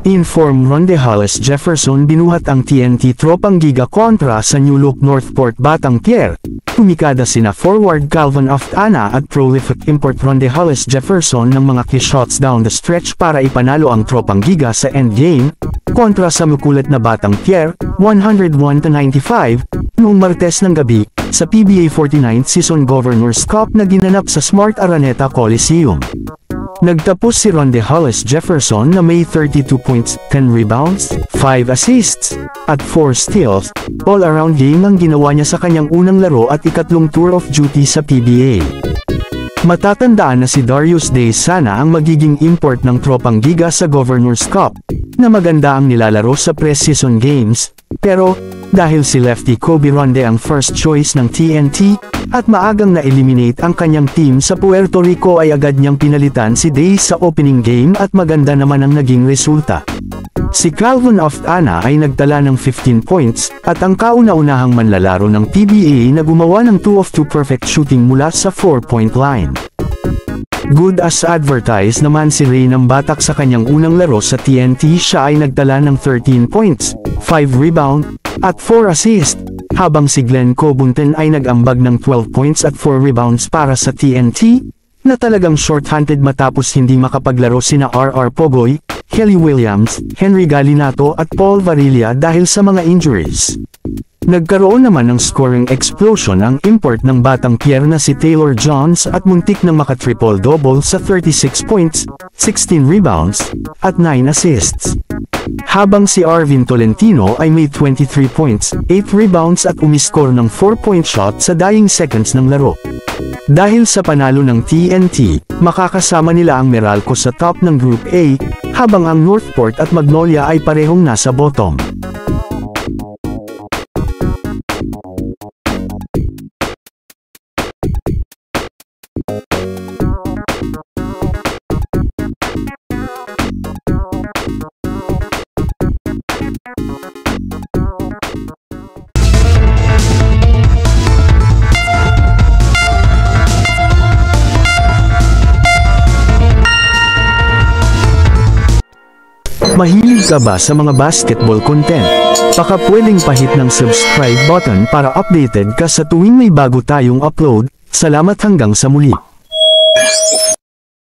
Inform Rondehaus Jefferson binuhat ang TNT tropang giga kontra sa New Look Northport Batang Pier. Tumikada sina forward Calvin Oftana at prolific import Rondehaus Jefferson ng mga key shots down the stretch para ipanalo ang tropang giga sa endgame, kontra sa makulat na Batang Pier, 101-95, noong Martes ng gabi, sa PBA 49th Season Governors Cup na ginanap sa Smart Araneta Coliseum. Nagtapos si Rondehaus Jefferson na may 32 points, 10 rebounds, 5 assists, at 4 steals, all-around game ang ginawa niya sa kanyang unang laro at ikatlong tour of duty sa PBA. Matatandaan na si Darius Days sana ang magiging import ng tropang giga sa Governors Cup, na maganda ang nilalaro sa pre-season games, pero, dahil si lefty Kobe Ronde ang first choice ng TNT, at maagang na-eliminate ang kanyang team sa Puerto Rico ay agad niyang pinalitan si Days sa opening game at maganda naman ang naging resulta. Si Calvin Oftana ay nagtala ng 15 points, at ang kauna-unahang manlalaro ng PBA na gumawa ng 2 of 2 perfect shooting mula sa 4-point line. Good as advertised naman si Ray ng Batak sa kanyang unang laro sa TNT. Siya ay nagtala ng 13 points, 5 rebound, at 4 assist, habang si Glenn Cobunten ay nag-ambag ng 12 points at 4 rebounds para sa TNT, na talagang short-handed matapos hindi makapaglaro sina R.R. Pogoy, Kelly Williams, Henry Galinato at Paul Varilla dahil sa mga injuries. Nagkaroon naman ng scoring explosion ang import ng Batang Pier na si Taylor Johns at muntik na maka-triple-double sa 36 points, 16 rebounds, at 9 assists. Habang si Arvin Tolentino ay may 23 points, 8 rebounds at umiscore ng 4-point shot sa dying seconds ng laro. Dahil sa panalo ng TNT, makakasama nila ang Meralco sa top ng Group A, habang ang Northport at Magnolia ay parehong nasa bottom. Mahilig ka ba sa mga basketball content? Baka pwedeng pahit ng subscribe button para updated ka sa tuwing may bago tayong upload. Salamat hanggang sa muli.